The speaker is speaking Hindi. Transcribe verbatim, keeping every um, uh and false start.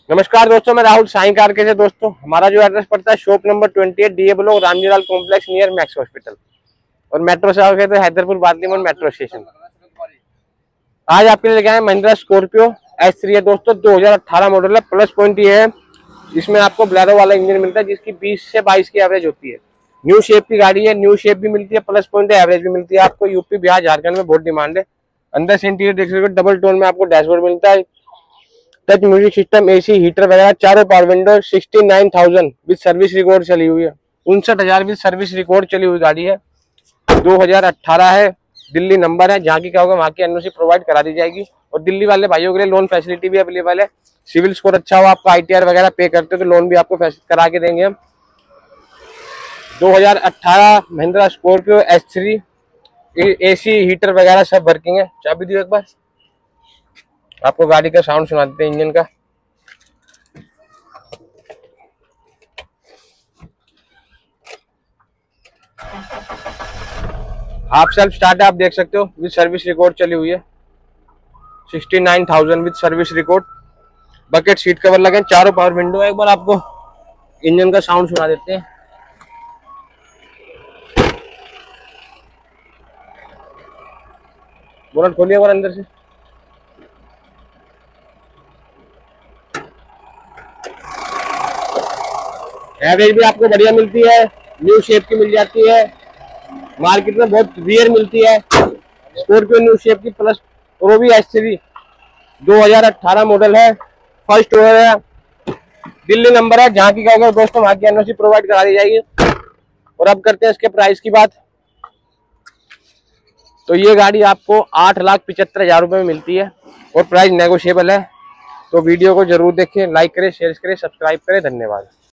नमस्कार दोस्तों, मैं राहुल साई कार के से दोस्तों हमारा जो एड्रेस पड़ता है शॉप नंबर अट्ठाईस D A block Ramjilal complex near Max hospital और मेट्रो से आओगे तो हैदरपुर बादलीमोड़ मेट्रो स्टेशन। आज आपके लिए लेके आए महिंद्रा स्कॉर्पियो एस थ्री है दोस्तों, दो हज़ार अठारह मॉडल है। प्लस पॉइंट ये है इसमें आपको ब्लेरो वाला इंजन मिलता है जिसकी बीस से बाईस की एवरेज होती है। न्यू शेप की गाड़ी है, न्यू शेप भी मिलती है, प्लस पॉइंट एवरेज भी मिलती है। आपको यूपी बिहार झारखंड में बहुत डिमांड है। अंदर से इंटीरियर देख सकते हो, डबल टोन में आपको डैशबोर्ड मिलता है, touch music system, AC, heater वगैरह, चारों power window. Sixty nine thousand with service record चली हुई है। उनसठ हजार विद सर्विस रिकॉर्ड चली हुई गाड़ी है। दो हज़ार अठारह है, दिल्ली नंबर है। जहाँ की क्या होगा वहाँ की एनओसी प्रोवाइड करा दी जाएगी और दिल्ली वाले भाइयों के लिए लोन फैसिलिटी भी अवेलेबल है। सिविल स्कोर अच्छा हो, आपका आईटीआर वगैरह पे करते हो तो लोन भी आपको करा के देंगे हम। दो हज़ार अठारह Mahindra Scorpio S three, AC, heater वगैरह सब वर्किंग है। चाबी दियो एक बार, आपको गाड़ी का साउंड सुना देते हैं इंजन का। हाफ सेल्फ स्टार्ट है, आप देख सकते हो, विद सर्विस रिकॉर्ड चली हुई है। Sixty nine thousand with service record. Bucket seat cover लगे, चारों पावर विंडो है। एक बार आपको इंजन का साउंड सुना देते हैं। बोनट खोलिए एक बार अंदर से। एवरेज भी आपको बढ़िया मिलती है, न्यू शेप की मिल जाती है। मार्केट में बहुत रेयर मिलती है स्कॉर्पियो न्यू शेप की। प्लस और वो भी एस थ्री दो हज़ार अठारह मॉडल है, फर्स्ट ओनर है, दिल्ली नंबर है। जहाँ की क्या होगा दोस्तों वहाँ की एनओसी प्रोवाइड करा दी जाएगी। और अब करते हैं इसके प्राइस की बात। तो ये गाड़ी आपको आठ लाख पिछहत्तर हजार रुपये में मिलती है और प्राइस नेगोशिएबल है। तो वीडियो को जरूर देखें, लाइक करें, शेयर करें, सब्सक्राइब करें। धन्यवाद।